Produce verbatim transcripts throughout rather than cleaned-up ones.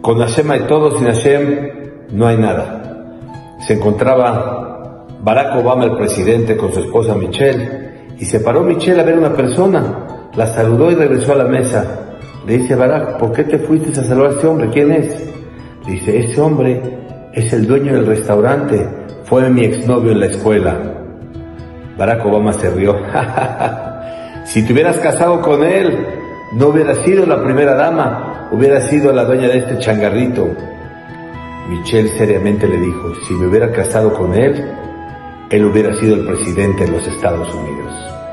con Hashem hay todo, sin Hashem no hay nada. Se encontraba Barack Obama, el presidente, con su esposa Michelle, y se paró Michelle a ver a una persona, la saludó y regresó a la mesa. Le dice Barack, ¿por qué te fuiste a saludar a este hombre? ¿Quién es? Le dice, ese hombre es el dueño del restaurante, fue mi exnovio en la escuela. Barack Obama se rió. Si te hubieras casado con él, no hubieras sido la primera dama, hubieras sido la dueña de este changarrito. Michelle seriamente le dijo, si me hubiera casado con él, él hubiera sido el presidente de los Estados Unidos.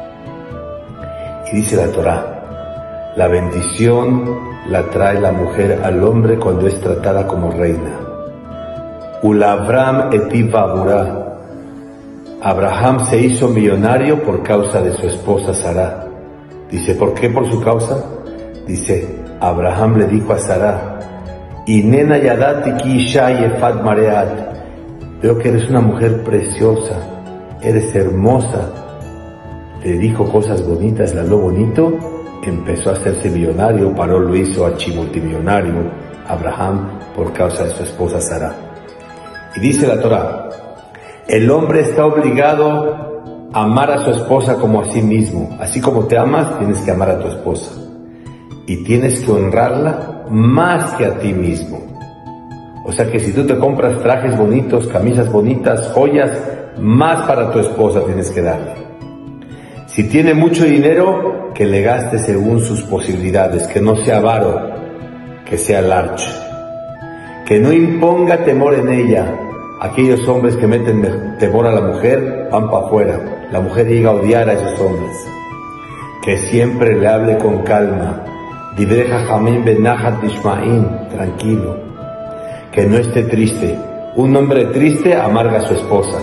Y dice la Torá, la bendición la trae la mujer al hombre cuando es tratada como reina. Ulavram etiv aburá. Abraham se hizo millonario por causa de su esposa Sará. Dice, ¿por qué por su causa? Dice, Abraham le dijo a Sará, Inena yadati ki isha yefat mareat. Veo que eres una mujer preciosa, eres hermosa. Le dijo cosas bonitas, le habló bonito, empezó a hacerse millonario, paró, lo hizo archimultimillonario, Abraham, por causa de su esposa Sará. Y dice la Torá, el hombre está obligado a amar a su esposa como a sí mismo. Así como te amas, tienes que amar a tu esposa. Y tienes que honrarla más que a ti mismo. O sea que si tú te compras trajes bonitos, camisas bonitas, joyas, más para tu esposa tienes que darle. Si tiene mucho dinero, que le gaste según sus posibilidades, que no sea avaro, que sea large. Que no imponga temor en ella. Aquellos hombres que meten temor a la mujer, van para afuera. La mujer llega a odiar a esos hombres. Que siempre le hable con calma. Divrei Jajamim benahat nishma'in, tranquilo. Que no esté triste. Un hombre triste amarga a su esposa.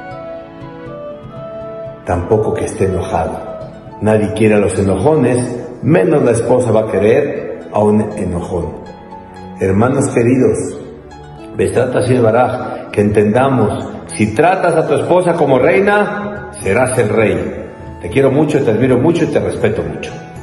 Tampoco que esté enojado. Nadie quiere a los enojones, menos la esposa va a querer a un enojón. Hermanos queridos, Besrat Hashem Baraj, que entendamos, si tratas a tu esposa como reina, serás el rey. Te quiero mucho, te admiro mucho y te respeto mucho.